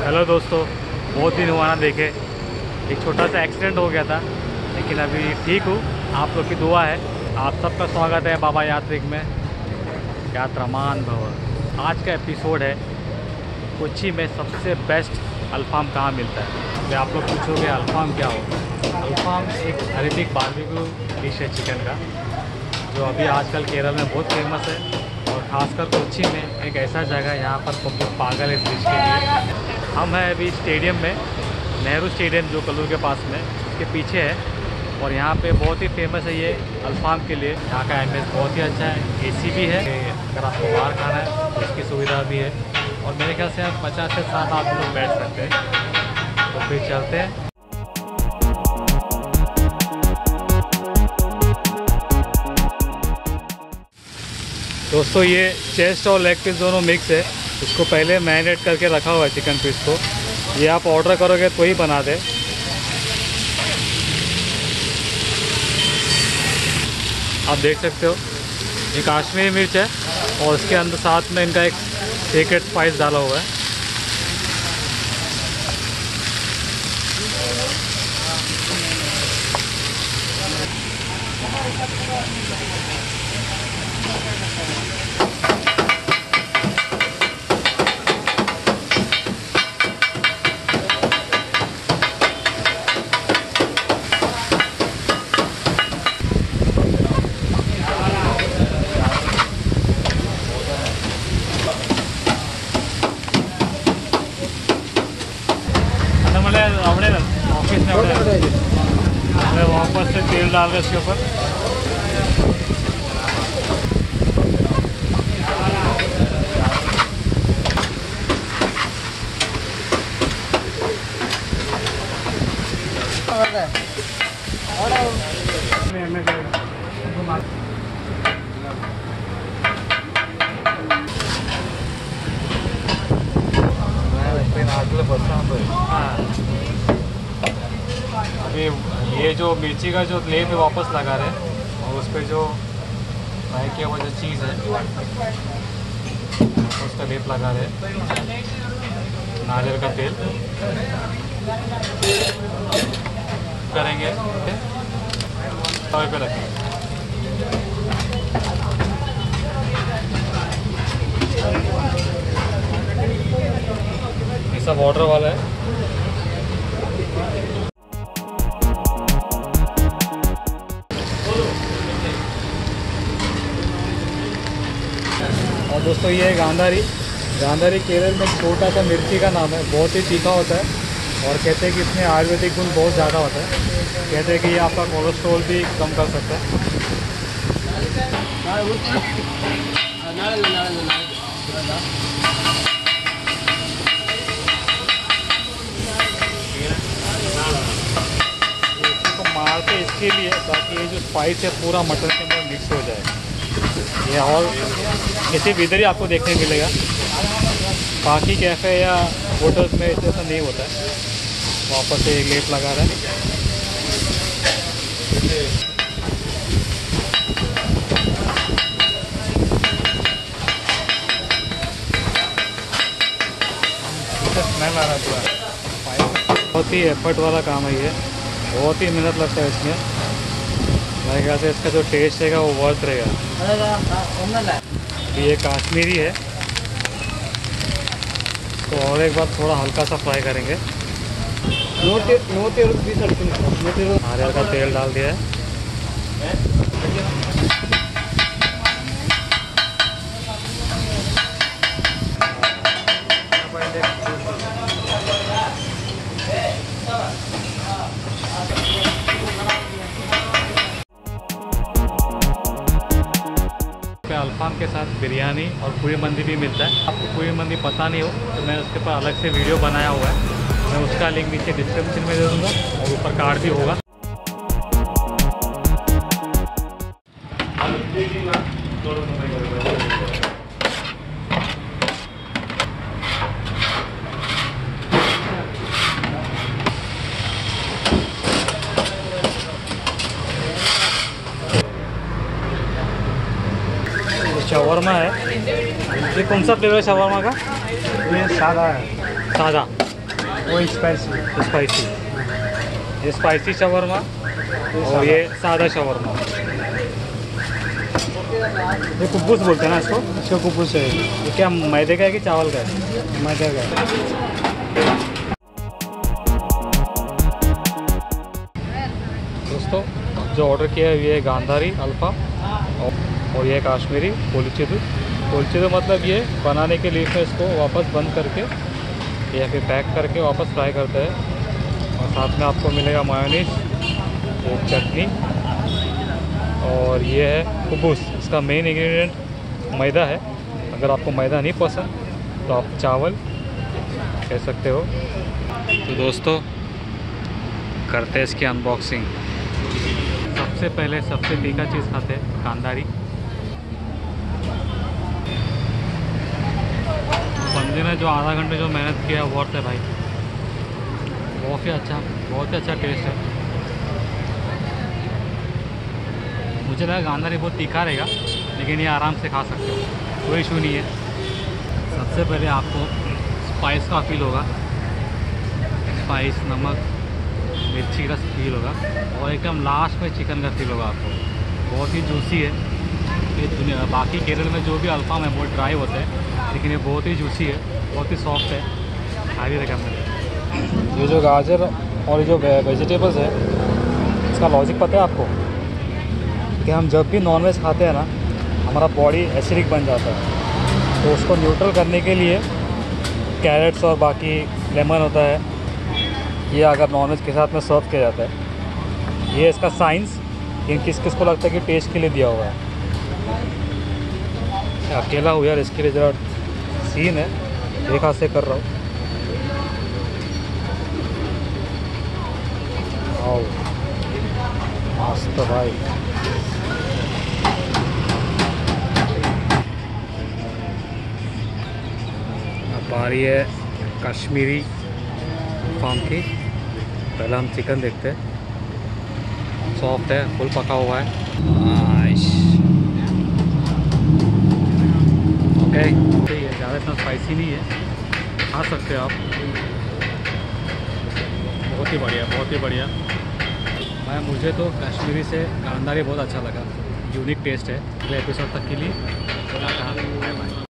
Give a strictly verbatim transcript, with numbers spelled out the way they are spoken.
Hello दोस्तों, बहुत दिन हुआ ना देखे। एक छोटा सा एक्सीडेंट हो गया था, लेकिन अभी ठीक हूँ। आप लोग की दुआ है। आप सबका स्वागत है बाबा यात्रिक में। यात्रामान भव। आज का एपिसोड है कोच्चि में सबसे बेस्ट अल्फाम कहाँ मिलता है। अभी आप लोग पूछोगे अल्फाम क्या हो। अल्फाम एक अरेबिक बारबेक्यू डिश है चिकन का, जो अभी आजकल केरल में बहुत फेमस है। और ख़ासकर कोच्चि में एक ऐसा जगह है यहाँ पर पब्लिक पागल है इस डिश के लिए। हम हैं अभी स्टेडियम में, नेहरू स्टेडियम जो कल्लू के पास में, उसके पीछे है। और यहाँ पे बहुत ही फेमस है ये अल्फाम के लिए। यहाँ का एम्बियंस बहुत ही अच्छा है, एसी भी है। अगर आपको बाहर खाना है तो उसकी सुविधा भी है। और मेरे ख्याल से आप पचास से साठ आदमी लोग बैठ सकते हैं। तो फिर चलते हैं। दोस्तों, ये चेस्ट और लेग पीस दोनों मिक्स है। इसको पहले मैरिनेट करके रखा हुआ है चिकन पीस को। ये आप ऑर्डर करोगे तो ही बना दे। आप देख सकते हो, ये कश्मीरी मिर्च है और उसके अंदर साथ में इनका एक सीक्रेट स्पाइस डाला हुआ है। अपने ऑफिस में अपने वापस से तेल डाल रहे इसके ऊपर। अभी ये जो मिर्ची का जो लेप है वापस लगा रहे हैं, और उस पर जो फ्राई किया हुआ जो चीज़ है उसका लेप लगा रहे हैं। नारियल का तेल करेंगे, तवे पे रखेंगे। ये सब ऑर्डर वाला है। और दोस्तों, ये है गांधारी। गांधारी केरल में छोटा सा मिर्ची का नाम है। बहुत ही तीखा होता है और कहते हैं कि इसमें आयुर्वेदिक गुण बहुत ज़्यादा होता है। कहते हैं कि ये आपका कोलेस्ट्रॉल भी कम कर सकता है। इसको मारते इसके लिए ताकि ये जो स्पाइस है पूरा मटन के अंदर मिक्स हो जाए। ये और ये सिर्फ इधर ही आपको देखने मिलेगा, बाकी कैफ़े या होटल्स में ऐसा नहीं होता है। वापस से लेप लगा रहा है। स्मेल आ रहा है। बहुत ही एफर्ट वाला काम है ये, बहुत ही मेहनत लगता है इसमें। मेरे ख्याल से इसका जो टेस्ट रहेगा वो वर्थ रहेगा। ये कश्मीरी है, तो और एक बार थोड़ा हल्का सा फ्राई करेंगे। नारियल का तेल डाल दिया है। अल्फाम के साथ बिरयानी और पूरी मंदी भी मिलता है। आपको पूरी मंदी पता नहीं हो तो मैं उसके ऊपर अलग से वीडियो बनाया हुआ है। मैं उसका लिंक नीचे डिस्क्रिप्शन में दे दूँगा और ऊपर कार्ड भी होगा। शवरमा है। ये कौन सा फ्लेवर है शवरमा का? ये सादा है। सादा। वो स्पाइसी। स्पाइसी, ये स्पाइसी शवरमा और ये सादा शवरमा। ये कुब्बूस बोलते हैं ना इसको? इसका कुबूस है। ये क्या मैदे का है कि चावल का है? मैदे का है। दोस्तों जो ऑर्डर किया है ये गांधारी अल्फा और ये काश्मीरी पोलिचिदु। पोलिचिदु मतलब ये बनाने के लिए इसको वापस बंद करके या फिर पैक करके वापस फ्राई करते हैं। और साथ में आपको मिलेगा मायोनीज, एक चटनी और ये है कुबूस। इसका मेन इंग्रेडिएंट मैदा है। अगर आपको मैदा नहीं पसंद तो आप चावल कह सकते हो। तो दोस्तों करते हैं इसकी अनबॉक्सिंग। सबसे पहले सबसे तीखा चीज़ खाते हैं कांदारी। बंदे ने जो आधा घंटे जो मेहनत किया वर्थ है भाई। बहुत ही अच्छा, बहुत ही अच्छा टेस्ट है। मुझे लगा गांधारी बहुत तीखा रहेगा, लेकिन ये आराम से खा सकते हो, कोई इशू नहीं है। सबसे पहले आपको स्पाइस का फील होगा, स्पाइस, नमक, मिर्ची का फील होगा और एकदम लास्ट में चिकन का फील होगा आपको। बहुत ही जूसी है ये। दुनिया बाकी केरल में जो भी अल्फाम है वो ड्राई होते हैं, लेकिन ये बहुत ही जूसी है, बहुत ही सॉफ्ट है। Highly recommended. ये जो गाजर और ये जो वेजिटेबल्स है, इसका लॉजिक पता है आपको? कि हम जब भी नॉनवेज खाते हैं ना, हमारा बॉडी एसिडिक बन जाता है। तो उसको न्यूट्रल करने के लिए कैरेट्स और बाकी लेमन होता है, ये अगर नॉनवेज के साथ में सर्व किया जाता है। ये इसका साइंस कि किस किस को लगता है कि टेस्ट के लिए दिया हुआ है। अकेला हूँ यार, इसके लिए ज़रा सीन है, एक हाथ से कर रहा हूँ। आओ मस्त भाई। अब आ रही है कश्मीरी फार्म की। पहले हम चिकन देखते हैं। सॉफ्ट है, फुल पका हुआ है। ओके, ठीक है, ज़्यादा इतना स्पाइसी नहीं है, खा सकते हो आप। बहुत ही बढ़िया, बहुत ही बढ़िया। मैं मुझे तो कश्मीरी से गांधारी बहुत अच्छा लगा। यूनिक टेस्ट है। अगले एपिसोड तक के लिए बाय बाय।